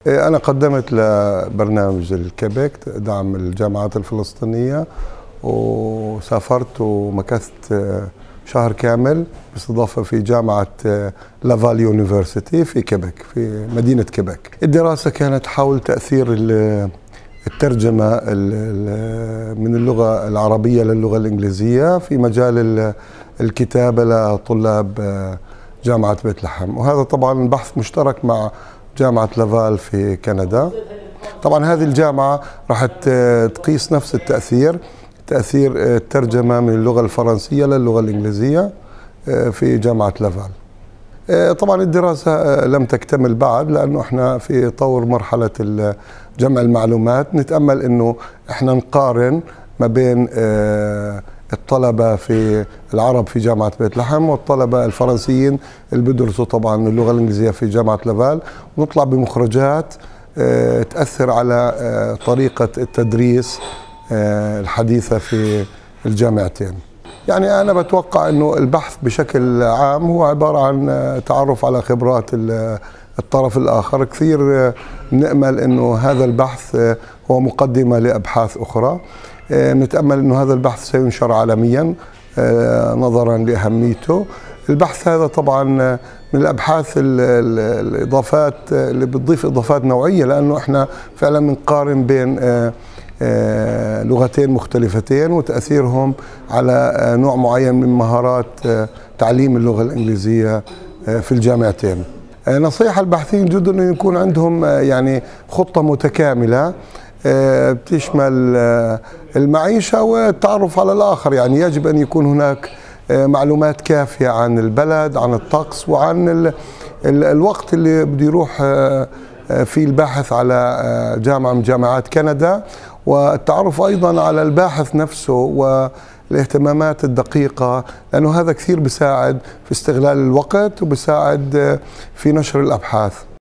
أنا قدمت لبرنامج الكيبك دعم الجامعات الفلسطينية، وسافرت ومكثت شهر كامل باستضافة في جامعة لافال يونيفرسيتي في كيبك، في مدينة كيبك. الدراسة كانت حول تأثير الترجمة من اللغة العربية للغة الإنجليزية في مجال الكتابة لطلاب جامعة بيت لحم، وهذا طبعا بحث مشترك مع جامعة لافال في كندا. طبعا هذه الجامعة راح تقيس نفس تأثير الترجمة من اللغة الفرنسية للغة الإنجليزية في جامعة لافال. طبعا الدراسة لم تكتمل بعد، لأنه احنا في طور مرحلة جمع المعلومات. نتأمل أنه احنا نقارن ما بين الطلبة في العرب في جامعة بيت لحم والطلبة الفرنسيين اللي بيدرسوا طبعا اللغة الإنجليزية في جامعة لافال، ونطلع بمخرجات تأثر على طريقة التدريس الحديثة في الجامعتين. يعني أنا بتوقع أنه البحث بشكل عام هو عبارة عن تعرف على خبرات الطرف الآخر. كثير نأمل أنه هذا البحث هو مقدمة لأبحاث أخرى. نتأمل أنه هذا البحث سينشر عالميا نظرا لأهميته. البحث هذا طبعا من الأبحاث الإضافات اللي بتضيف إضافات نوعية، لأنه إحنا فعلا بنقارن بين لغتين مختلفتين وتأثيرهم على نوع معين من مهارات تعليم اللغة الإنجليزية في الجامعتين. نصيحة الباحثين جدا أن يكون عندهم يعني خطة متكاملة بتشمل المعيشة والتعرف على الآخر. يعني يجب أن يكون هناك معلومات كافية عن البلد، عن الطقس، وعن الوقت اللي بده يروح فيه الباحث على جامعة من جامعات كندا، والتعرف أيضا على الباحث نفسه والاهتمامات الدقيقة، لأنه هذا كثير بيساعد في استغلال الوقت وبيساعد في نشر الأبحاث.